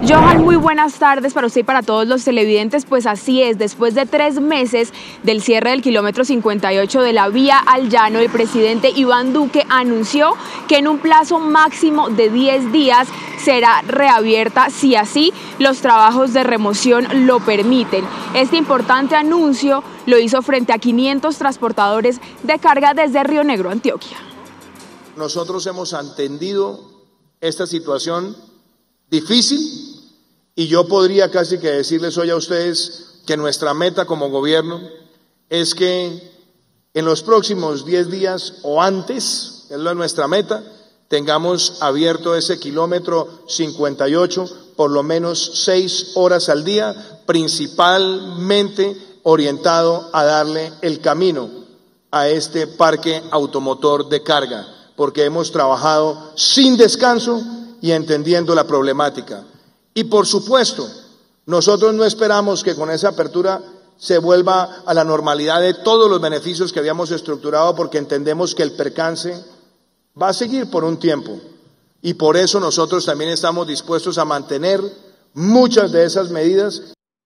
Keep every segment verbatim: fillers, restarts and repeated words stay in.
Johan, muy buenas tardes para usted y para todos los televidentes. Pues así es, después de tres meses del cierre del kilómetro cincuenta y ocho de la vía al llano, el presidente Iván Duque anunció que en un plazo máximo de diez días será reabierta si así los trabajos de remoción lo permiten. Este importante anuncio lo hizo frente a quinientos transportadores de carga desde Río Negro, Antioquia. Nosotros hemos entendido esta situación difícil y yo podría casi que decirles hoy a ustedes que nuestra meta como gobierno es que en los próximos diez días o antes, es nuestra meta, tengamos abierto ese kilómetro cincuenta y ocho por lo menos seis horas al día, principalmente orientado a darle el camino a este parque automotor de carga, porque hemos trabajado sin descanso y entendiendo la problemática. Y por supuesto, nosotros no esperamos que con esa apertura se vuelva a la normalidad de todos los beneficios que habíamos estructurado, porque entendemos que el percance va a seguir por un tiempo. Y por eso nosotros también estamos dispuestos a mantener muchas de esas medidas.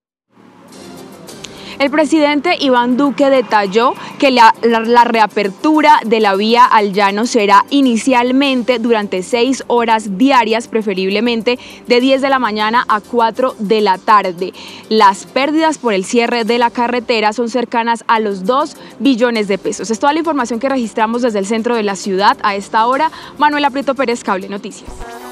El presidente Iván Duque detalló que la, la, la reapertura de la vía al llano será inicialmente durante seis horas diarias, preferiblemente de diez de la mañana a cuatro de la tarde. Las pérdidas por el cierre de la carretera son cercanas a los dos billones de pesos. Es toda la información que registramos desde el centro de la ciudad. A esta hora, Manuela Prieto Pérez, Cable Noticias.